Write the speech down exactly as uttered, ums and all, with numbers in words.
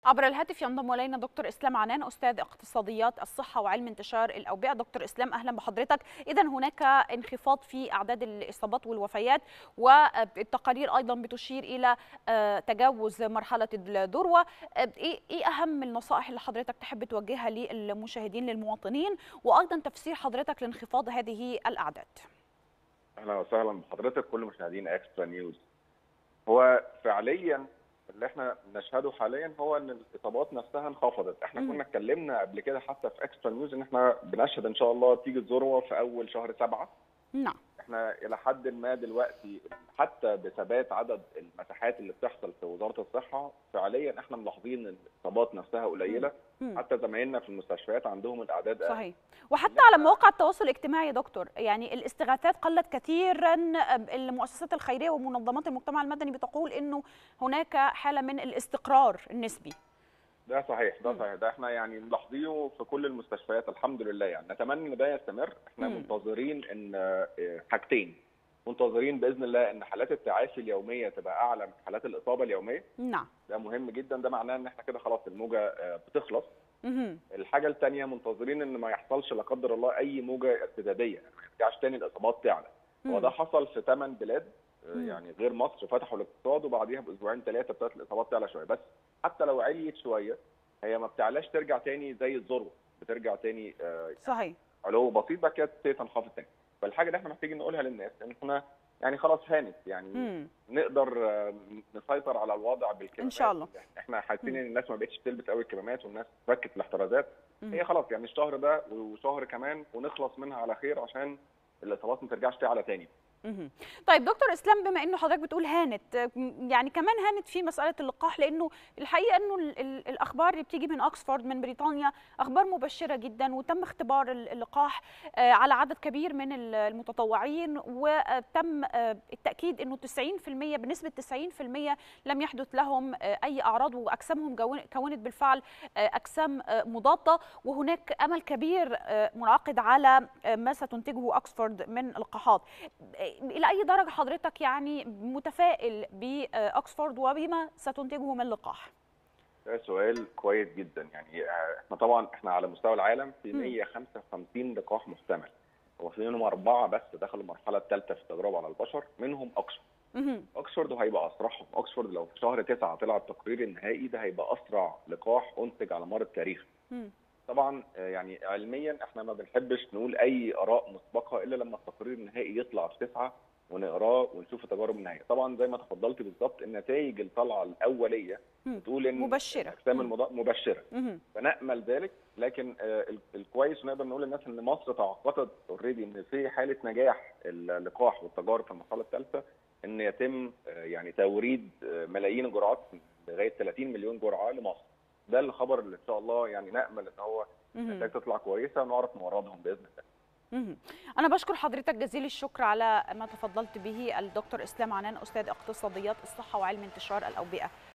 عبر الهاتف ينضم الينا دكتور اسلام عنان، استاذ اقتصاديات الصحه وعلم انتشار الاوبئه. دكتور اسلام اهلا بحضرتك. اذا هناك انخفاض في اعداد الاصابات والوفيات، والتقارير ايضا بتشير الى تجاوز مرحله الذروه. ايه اهم النصائح اللي حضرتك تحب توجهها للمشاهدين للمواطنين، وايضا تفسير حضرتك لانخفاض هذه الاعداد؟ اهلا وسهلا بحضرتك كل مشاهدين اكسترا نيوز. هو فعليا اللي احنا بنشهده حاليا هو ان الاصابات نفسها انخفضت. احنا مم. كنا اتكلمنا قبل كده حتى في اكسترا نيوز ان احنا بنشهد ان شاء الله تيجي الذروه في اول شهر سبعه. نعم. احنا الى حد ما دلوقتي حتى بثبات عدد المساحات اللي بتحصل في وزاره الصحه فعليا احنا ملاحظين ان الاصابات نفسها قليله. مم. حتى زمايلنا في المستشفيات عندهم الاعداد اقل. صحيح. وحتى على مواقع التواصل الاجتماعي يا دكتور، يعني الاستغاثات قلت كثيرا. المؤسسات الخيريه ومنظمات المجتمع المدني بتقول انه هناك حاله من الاستقرار النسبي. ده صحيح ده صحيح ده احنا يعني ملاحظينه في كل المستشفيات الحمد لله. يعني نتمنى ان ده يستمر. احنا مم. منتظرين ان حاجتين، منتظرين باذن الله ان حالات التعافي اليوميه تبقى اعلى من حالات الاصابه اليوميه. نعم. ده مهم جدا، ده معناه ان احنا كده خلاص الموجه بتخلص. مم. الحاجه الثانيه منتظرين ان ما يحصلش لا قدر الله اي موجه ارتداديه، يعني ما يرجعش تاني الاصابات تعلى. وده حصل في ثمان بلاد يعني غير مصر، فتحوا الاقتصاد وبعديها باسبوعين ثلاثه ابتدت الاصابات تعلى شويه. بس حتى لو عليت شويه هي ما بتعلاش ترجع تاني زي الذروه، بترجع تاني آه صحيح علو بسيط بقى كده تنخفض تاني. فالحاجه اللي احنا محتاجين نقولها للناس ان احنا يعني خلاص هانت، يعني مم. نقدر آه نسيطر على الوضع بالكمامات ان شاء الله. احنا حاسين ان الناس ما بقتش تلبس قوي الكمامات والناس ركت الاحترازات. مم. هي خلاص يعني الشهر ده وشهر كمان ونخلص منها على خير عشان الاصابات ما ترجعش تعلى تاني. طيب دكتور اسلام، بما انه حضرتك بتقول هانت، يعني كمان هانت في مساله اللقاح، لانه الحقيقه انه الاخبار اللي بتيجي من اوكسفورد من بريطانيا اخبار مبشره جدا، وتم اختبار اللقاح على عدد كبير من المتطوعين، وتم التاكيد انه تسعين بالمئة بنسبه تسعين بالمئة لم يحدث لهم اي اعراض، واجسامهم كونت بالفعل اجسام مضاده، وهناك امل كبير منعقد على ما ستنتجه اوكسفورد من لقاحات. إلى أي درجة حضرتك يعني متفائل بأكسفورد وبما ستنتجه من لقاح؟ ده سؤال كويس جدا. يعني احنا طبعا احنا على مستوى العالم في مئة وخمسة وخمسين لقاح محتمل، هو في منهم أربعة بس دخلوا المرحلة الثالثة في التجربة على البشر، منهم أكسفورد. أكسفورد وهيبقى أسرعهم. أكسفورد لو في شهر تسعة طلع التقرير النهائي ده هيبقى أسرع لقاح أنتج على مر التاريخ. طبعا يعني علميا احنا ما بنحبش نقول اي اراء مسبقه الا لما التقرير النهائي يطلع في تسعه ونقراه ونشوف التجارب النهائيه. طبعا زي ما تفضلت بالظبط النتائج الطلعه الاوليه بتقول ان مبشره الاجسام المضاده مبشره، فنامل ذلك. لكن الكويس ونقدر نقول للناس ان مصر تعاقدت اوريدي ان في حاله نجاح اللقاح والتجارب في المرحله الثالثه ان يتم يعني توريد ملايين الجرعات لغايه ثلاثين مليون جرعه لمصر. ده الخبر اللي ان شاء الله يعني نامل ان هو النتائج تطلع كويسه ونعرف نوردهم باذن الله. أنا بشكر حضرتك جزيل الشكر على ما تفضلت به الدكتور اسلام عنان، استاذ اقتصاديات الصحه وعلم انتشار الاوبئه.